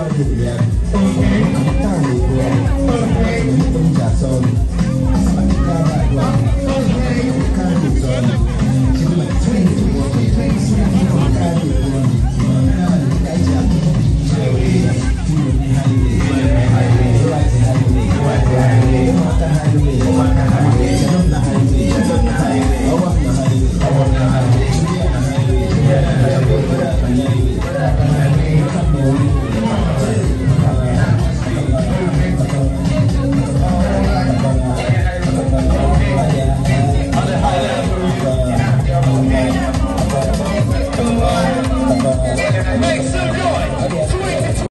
thực hiện,ตั้งใจเรียนตั้งใจโซน